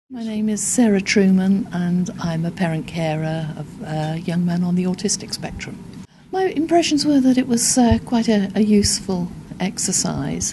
My name is Sarah Truman and I'm a parent carer of a young man on the autistic spectrum. My impressions were that it was quite a useful exercise.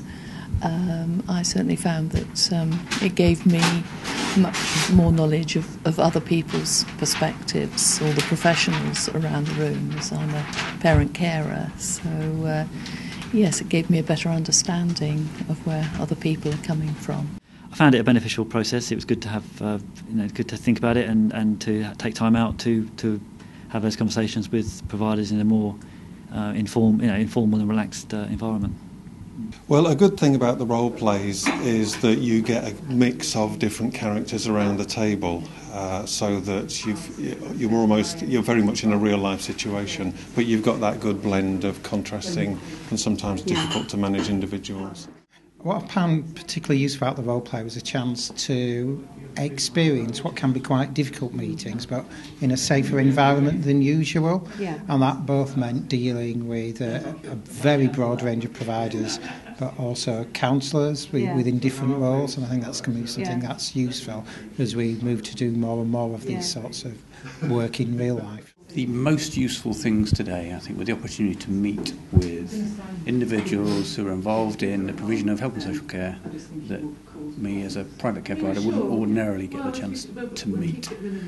I certainly found that it gave me much more knowledge of other people's perspectives, or the professionals around the room, as I'm a parent carer. So yes, it gave me a better understanding of where other people are coming from. I found it a beneficial process. It was good to have, good to think about it and to take time out to have those conversations with providers in a more informal and relaxed environment. Well, a good thing about the role plays is that you get a mix of different characters around the table, so that you're very much in a real life situation, but you've got that good blend of contrasting and sometimes difficult to manage individuals. What I found particularly useful about the role play was a chance to experience what can be quite difficult meetings, but in a safer environment than usual. Yeah. And that both meant dealing with a very broad range of providers, but also counsellors within different roles. And I think that's going to be something that's useful as we move to do more and more of these sorts of work in real life. The most useful things today, I think, were the opportunity to meet with individuals who are involved in the provision of health and social care that me as a private care provider wouldn't ordinarily get the chance to meet.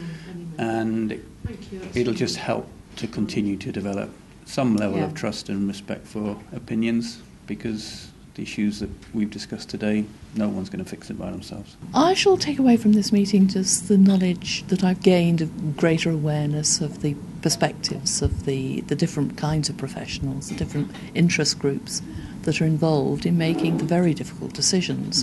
And it'll just help to continue to develop some level of trust and respect for opinions, because the issues that we've discussed today, no one's going to fix it by themselves. I shall take away from this meeting just the knowledge that I've gained of greater awareness of the perspectives of the different kinds of professionals, the different interest groups that are involved in making the very difficult decisions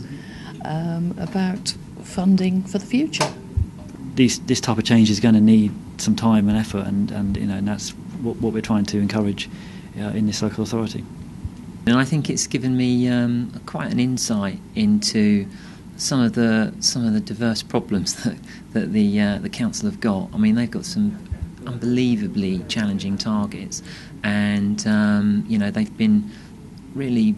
about funding for the future. This type of change is going to need some time and effort, and that's what we're trying to encourage in this local authority. And I think it's given me quite an insight into some of the diverse problems that the council have got. I mean, they've got some unbelievably challenging targets, and they've been really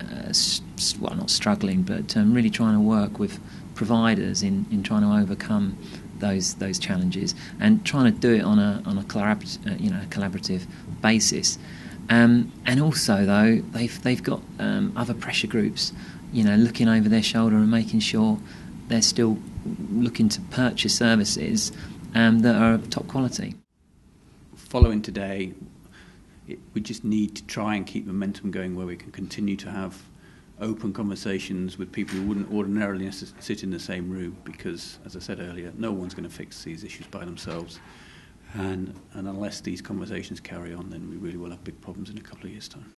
not struggling, but really trying to work with providers in trying to overcome those challenges, and trying to do it on a collaborative basis. And also, though, they've got other pressure groups, looking over their shoulder and making sure they're still looking to purchase services that are of top quality. Following today, we just need to try and keep momentum going, where we can continue to have open conversations with people who wouldn't ordinarily sit in the same room, because, as I said earlier, no one's going to fix these issues by themselves. And unless these conversations carry on, then we really will have big problems in a couple of years' time.